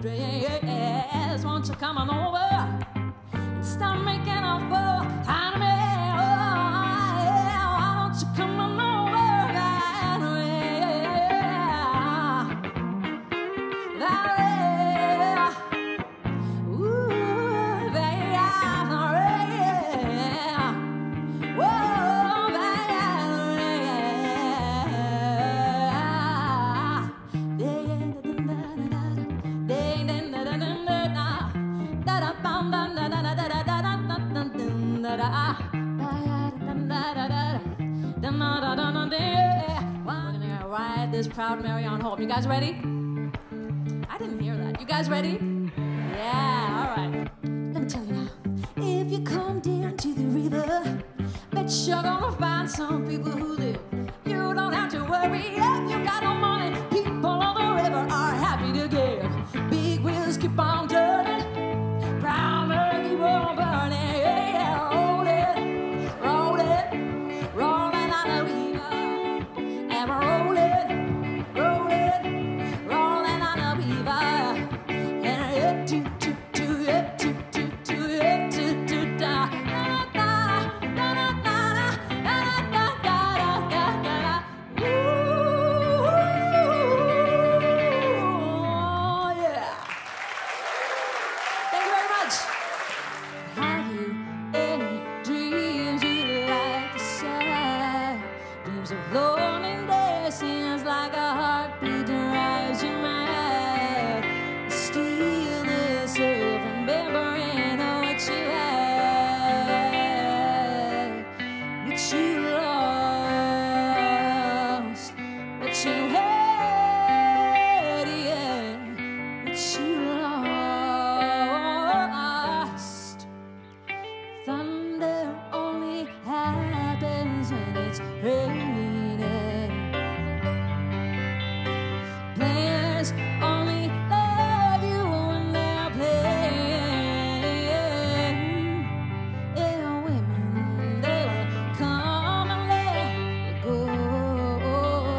dress. Won't you come on over and stop making a fool out of me? Why don't you come on over? This proud Mary on home. You guys ready? I didn't hear that. You guys ready? Yeah, all right. Let me tell you now. If you come down to the river, bet you're gonna find some people who live. You don't have to worry if you got no money. People on the river are happy to give. Big wheels keep on turning. Proud Mary keep on burning. Yeah, roll it, roll it, rolling on the river. And we're rolling.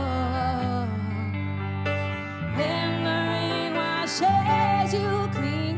Says you clean